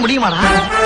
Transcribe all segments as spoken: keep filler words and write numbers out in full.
முடியுமாடா?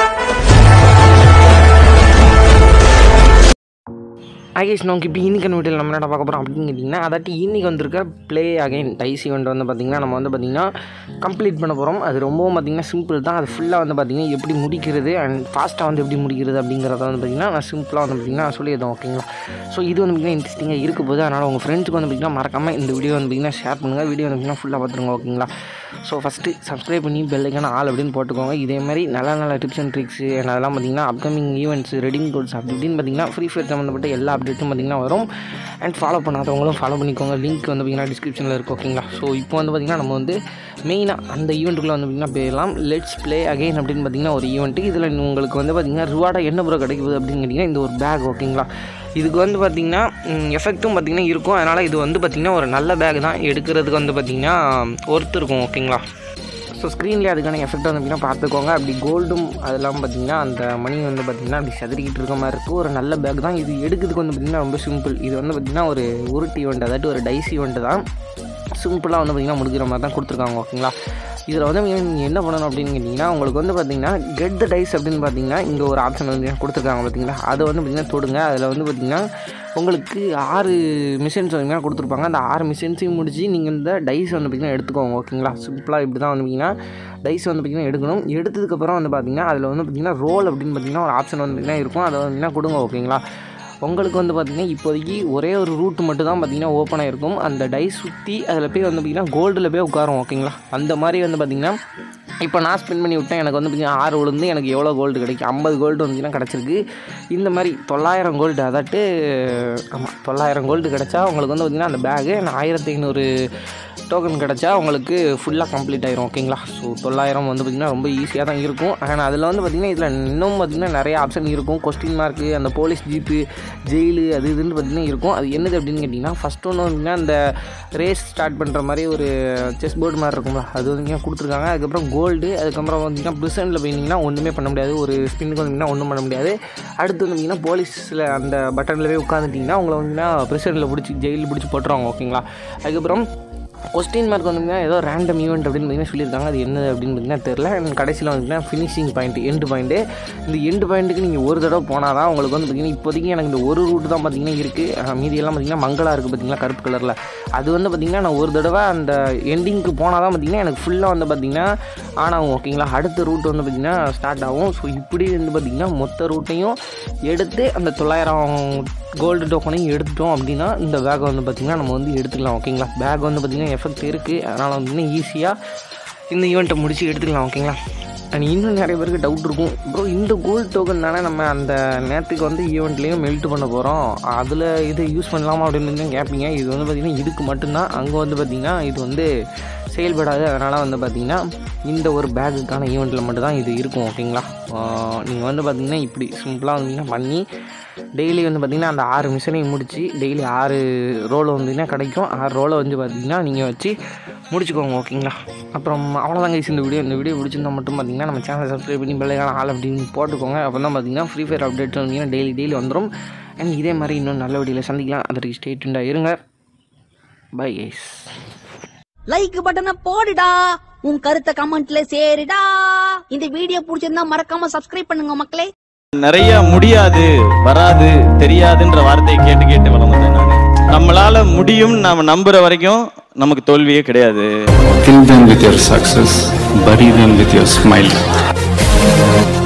ஆகேஷ் நோக்கி இப்போ இன்னைக்கான வீட்டில் நம்ம என்ன பார்க்க போகிறோம் அப்படின்னு கேட்டிங்கன்னா, அதாட்டி இன்றைக்கி வந்திருக்க ப்ளே அகைன் டைஸ் ஈவெண்ட் வந்து பார்த்திங்கன்னா நம்ம வந்து பார்த்திங்கன்னா கம்ப்ளீட் பண்ண போகிறோம். அது ரொம்பவும் பார்த்திங்கன்னா சிம்பிள் தான். அது ஃபுல்லாக வந்து பார்த்திங்கன்னா எப்படி முடிக்கிறது அண்ட் ஃபாஸ்ட்டாக வந்து எப்படி முடிக்கிறது அப்படிங்கிறத வந்து பார்த்திங்கன்னா நான் சிம்பிளாக வந்து பார்த்திங்கன்னா சொல்லிடுறோம். ஓகேங்களா? ஸோ இது வந்து பார்த்திங்கன்னா இன்ட்ரெஸ்டிங்காக இருக்க போது. அதனால் உங்கள் ஃப்ரெண்ட்ஸுக்கு வந்து பார்த்திங்கன்னா மறக்காமல் இந்த வீடியோ வந்து பார்த்திங்கன்னா ஷேர் பண்ணுங்கள். வீடியோ வந்து பார்த்திங்கன்னா ஃபுல்லாக பார்த்துருங்க. ஓகேங்களா? ஸோ ஃபஸ்ட்டு சப்ஸ்கிரைப் பண்ணி பெல்லைக்கான ஆள் அப்படின்னு போட்டுக்கோங்க. இதே மாதிரி நல்ல நல்ல டிப்ஸ் அண்ட் ட்ரிக்ஸு அண்ட் அதெல்லாம் பார்த்திங்கன்னா அப்கமிங் ஈவெண்ட்ஸ் ரெடிங் கோட்ஸ் அப்படி இப்படின்னு பார்த்திங்கன்னா ஃப்ரீ ஃபயர் சம்மந்தப்பட்ட எல்லா அப்டேட்டும் பார்த்திங்கன்னா வரும். அண்ட் ஃபாலோ பண்ணாதவங்களும் ஃபாலோ பண்ணிக்கோங்க. லிங்க் வந்து பார்த்திங்கன்னா டிஸ்கிரிப்ஷனில் இருக்கும். ஓகேங்களா? ஸோ இப்போ வந்து பார்த்திங்கன்னா நம்ம வந்து மெயினாக அந்த ஈவெண்ட்டுக்குள்ளே வந்து பார்த்திங்கன்னா போயிடலாம். லெட்ஸ் ப்ளே அகைன் அப்படின்னு பார்த்திங்கன்னா ஒரு ஈவெண்ட்டு. இதில் உங்களுக்கு வந்து பார்த்திங்கன்னா ரிவார்டாக என்ன ப்ரோ கிடைக்குது அப்படின்னு கேட்டிங்கன்னா இந்த ஒரு பேக். ஓகேங்களா? இதுக்கு வந்து பார்த்திங்கன்னா எஃபெக்ட்டும் பார்த்திங்கன்னா இருக்கும். அதனால் இது வந்து பார்த்திங்கன்னா ஒரு நல்ல பேக் தான். எடுக்கிறதுக்கு வந்து பார்த்திங்கன்னா ஒர்த்து இருக்கும். ஓகேங்களா? ஸோ ஸ்க்ரீன்லேயே அதுக்கான எஃபெக்ட் வந்து பார்த்திங்கன்னா பார்த்துக்கோங்க. அப்படி கோல்டும் அதெல்லாம் பார்த்திங்கன்னா அந்த மணி வந்து பார்த்திங்கன்னா அப்படி சதுரிக்கிட்டு இருக்க மாதிரி இருக்குது. ஒரு நல்ல பேக் தான். இது எடுக்கிறதுக்கு வந்து பார்த்திங்கன்னா ரொம்ப சிம்பிள். இது வந்து பார்த்திங்கன்னா ஒரு உருட்டு ஈவெண்ட், அதாட்டி ஒரு டைஸ் ஈவெண்ட்டு தான். சிம்பிளாக வந்து பார்த்திங்கன்னா முடிக்கிற மாதிரி தான் கொடுத்துருக்காங்க. ஓகேங்களா? இதில் வந்து நீங்கள் என்ன பண்ணணும் அப்படின்னு கேட்டிங்கன்னா, உங்களுக்கு வந்து பார்த்திங்கன்னா கெட் த டைஸ் அப்படின்னு பார்த்திங்கன்னா இங்கே ஒரு ஆப்ஷன் வந்து கொடுத்துருக்காங்க. பார்த்திங்களா? அதை வந்து பார்த்திங்கன்னா தொடுங்க. அதில் வந்து பார்த்திங்கன்னா உங்களுக்கு ஆறு மிஷின்ஸ் வந்து கொடுத்துருப்பாங்க. அந்த ஆறு மிஷின்ஸையும் முடிச்சு நீங்கள் இந்த டைஸ் வந்து பார்த்திங்கன்னா எடுத்துக்கோங்க. ஓகேங்களா? சிம்பிளாக இப்படி தான் வந்து பார்த்திங்கன்னா டைஸ் வந்து பார்த்திங்கன்னா எடுக்கணும். எடுத்ததுக்கப்புறம் வந்து பார்த்திங்கன்னா அதில் வந்து பார்த்திங்கன்னா ரோல் அப்படின்னு பார்த்திங்கன்னா ஒரு ஆப்ஷன் வந்து பார்த்திங்கன்னா இருக்கும். அதை வந்து பார்த்திங்கன்னா கொடுங்க. ஓகேங்களா? உங்களுக்கு வந்து பார்த்திங்கன்னா இப்போதைக்கு ஒரே ஒரு ரூட் மட்டும் தான் பார்த்திங்கன்னா ஓப்பன் ஆகிருக்கும். அந்த டைஸ் சுற்றி அதில் போய் வந்து பார்த்திங்கன்னா கோல்டில் போய் உட்காரும். ஓகேங்களா? அந்த மாதிரி வந்து பார்த்திங்கன்னா இப்போ நான் ஸ்பெண்ட் பண்ணி விட்டேன். எனக்கு வந்து பார்த்திங்கன்னா ஆறு விழுந்து எனக்கு எவ்வளோ கோல்டு கிடைக்கும்? ஐம்பது கோல்டு வந்துச்சுன்னா கிடச்சிருக்கு. இந்த மாதிரி தொள்ளாயிரம் கோல்டு, அதாட்டு ஆமாம் தொள்ளாயிரம் கோல்டு கிடச்சா உங்களுக்கு வந்து பார்த்திங்கன்னா அந்த பேகு ஆயிரத்தி ஐநூறு டோக்கன் கிடச்சா உங்களுக்கு ஃபுல்லாக கம்ப்ளீட் ஆகிரும். ஓகேங்களா? ஸோ தொள்ளாயிரம் வந்து பார்த்திங்கன்னா ரொம்ப ஈஸியாக தான் இருக்கும். ஆனால் அதில் வந்து பார்த்திங்கன்னா இதில் இன்னும் பார்த்திங்கன்னா நிறைய ஆப்ஷன் இருக்கும். கொஸ்டின் மார்க்கு, அந்த போலீஸ் ஜீப்பு, ஜெயிலு, அது இதுன்னு பார்த்திங்கன்னா இருக்கும். அது என்னது அப்படின்னு கேட்டிங்கன்னா ஃபஸ்ட் ஒன்று பார்த்திங்கன்னா இந்த ரேஸ் ஸ்டார்ட் பண்ணுற மாதிரி ஒரு செஸ் போர்டு மாதிரி இருக்கும்ல, அது வந்து கொடுத்துருக்காங்க. அதுக்கப்புறம் கோல்டு, அதுக்கப்புறம் பார்த்திங்கன்னா ப்ரிசனில் போயிருந்தீங்கன்னா ஒன்றுமே பண்ண முடியாது. ஒரு ஸ்பின்னுக்கு வந்திங்கன்னா ஒன்றும் பண்ண முடியாது. அடுத்து வந்து பார்த்திங்கன்னா போலீஸில் அந்த பட்டனில் போய் உட்காந்துட்டிங்கன்னா உங்களை வந்துன்னா ப்ரிசனில் பிடிச்சி ஜெயிலில் பிடிச்சி போட்டுருவாங்க. ஓகேங்களா? அதுக்கப்புறம் கொஸ்டின் மார்க் வந்துங்கன்னா ஏதோ ரேண்டம் ஈவெண்ட் அப்படின்னு பார்த்திங்கன்னா சொல்லியிருக்காங்க. அது என்ன அப்படின்னு பார்த்திங்கன்னா தெரில. கடைசியில் வந்துங்கன்னா ஃபினிஷிங் பாயிண்ட், எண்டு பாயிண்ட்டு. இந்த எண்டு பாயிண்ட்டுக்கு நீங்கள் ஒரு தடவை போனால் தான் உங்களுக்கு வந்து பார்த்திங்கன்னா இப்போதைக்கு எனக்கு இந்த ஒரு ரூட்டு தான் பார்த்திங்கன்னா இருக்குது. மீதியெல்லாம் பார்த்திங்கன்னா மங்களா இருக்குது பார்த்திங்களா, கருப்பு கலரில். அது வந்து பார்த்திங்கன்னா நான் ஒரு தடவை அந்த எண்டிங்க்கு போனால் தான் பார்த்திங்கன்னா எனக்கு ஃபுல்லாக வந்து பார்த்திங்கன்னா ஆன் ஆகும். ஓகேங்களா? அடுத்த ரூட் வந்து பார்த்திங்கன்னா ஸ்டார்ட் ஆகும். ஸோ இப்படி வந்து பார்த்திங்கன்னா மொத்த ரூட்டையும் எடுத்து அந்த தொள்ளாயிரம் கோல்டு டோக்கனையும் எடுத்துட்டோம் அப்படின்னா இந்த பேக்கை வந்து பார்த்திங்கன்னா நம்ம வந்து எடுத்துக்கலாம். ஓகேங்களா? பேக் வந்து பார்த்திங்கன்னா எஃபெக்ட் இருக்குது. அதனால் வந்து ஈஸியாக இந்த ஈவெண்ட்டை முடிச்சு எடுத்துக்கலாம். ஓகேங்களா? அண்ட் இன்னும் நிறைய பேருக்கு டவுட் இருக்கும், ப்ரோ இந்த கோல்டு டோக்கன் தானே நம்ம அந்த நேரத்துக்கு வந்து ஈவெண்ட்லேயும் மெல்ட் பண்ண போகிறோம், அதில் இதை யூஸ் பண்ணலாமா அப்படின்னு கேட்பீங்க. இது வந்து பார்த்திங்கன்னா இதுக்கு மட்டும்தான். அங்கே வந்து பார்த்திங்கன்னா இது வந்து செயல்படாது. அதனால் வந்து பார்த்திங்கன்னா இந்த ஒரு பேக்குக்கான ஈவெண்ட்டில் மட்டும்தான் இது இருக்கும். ஓகேங்களா? நீங்கள் வந்து பார்த்திங்கன்னா இப்படி சிம்பிளாக வந்தீங்கன்னா பண்ணி டெய்லி வந்து பார்த்திங்கன்னா அந்த ஆறு மிஷனையும் முடித்து டெய்லி ஆறு ரோலை வந்தீங்கன்னா கிடைக்கும். ஆறு ரோலை வந்து பார்த்திங்கன்னா நீங்கள் வச்சு முடிச்சுக்கோங்க. ஓகேங்களா? அப்புறம் அவ்வளோதாங்க இந்த வீடியோ. இந்த வீடியோ பிடிச்சிருந்தால் மட்டும் பார்த்திங்கன்னா நம்ம சேனலை சப்ஸ்கிரைப் பண்ணி பெல்லைக்கான ஆள் அப்படின்னு போட்டுக்கோங்க. அப்போ தான் பார்த்திங்கன்னா ஃப்ரீ ஃபயர் அப்டேட்ஸ் வந்தீங்கன்னா டெய்லி டெய்லி வந்துடும். அண்ட் இதே மாதிரி இன்னும் நல்ல வீடியோவில் சந்திக்கலாம். அதற்கு ஸ்டே டியூன்டாக இருங்க. Bye guys. லைக் பட்டனை போடுடா, உன் கருத்தை கமெண்ட்ல சேருடா. இந்த வீடியோ பிடிச்சிருந்தா மறக்காம சப்ஸ்கிரைப் பண்ணுங்க மக்களே. நிறைய முடியாது, வராது, தெரியாதுன்ற வார்த்தையை கேட்டு கேட்டு வளர்ந்தேன் நான். நம்மளால முடியும் நாம நம்புற வரைக்கும் நமக்கு தோல்வியே கிடையாது. Kill them with your success, bury them with your smile.